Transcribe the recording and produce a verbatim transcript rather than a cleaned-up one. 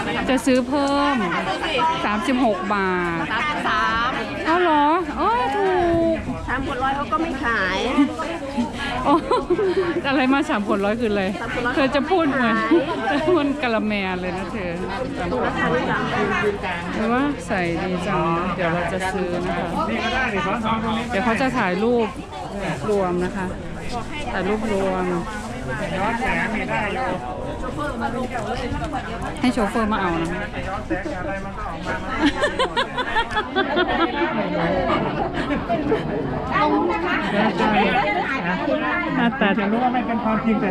จะซื้อเพิ่มสามสิบหกบาทสามสิบสามเอาเหรออ๋อถูกสามขวดร้อยเขาก็ไม่ขายโอ้อะไรมาสามขวดร้อยคืออะไรเธอจะพูดเหมือนมันกะละแมเลยนะเธอหรือว่าใส่ดีจังเดี๋ยวเราจะซื้อนะคะเดี๋ยวเขาจะถ่ายรูปรวมนะคะถ่ายรูปรวมให้โชเฟอร์มาเอานะหน้าตาจะรู้ว่าไม่เป็นความจริง